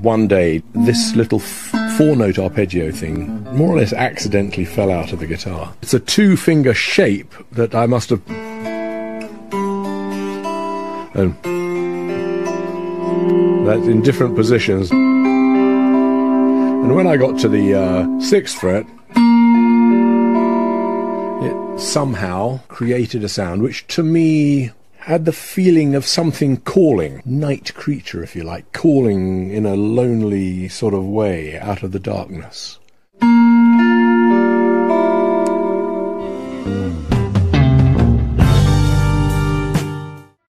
one day this little four-note arpeggio thing more or less accidentally fell out of the guitar. It's a two-finger shape that I must have... And that's in different positions. And when I got to the 6th fret, it somehow created a sound which to me had the feeling of something calling, night creature if you like, calling in a lonely sort of way out of the darkness.